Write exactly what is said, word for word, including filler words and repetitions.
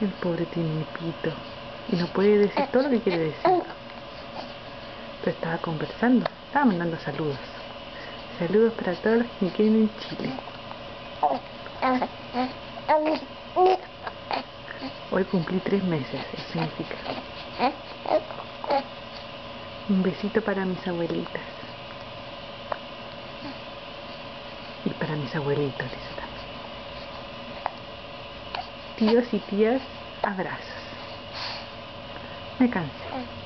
El pobre tiene pito y no puede decir todo lo que quiere decir. Pero estaba conversando, estaba mandando saludos. Saludos para todos los que me quieren en Chile. Hoy cumplí tres meses, eso significa. Un besito para mis abuelitas. Y para mis abuelitos, dice también. Tíos y tías, abrazos. Me cansé.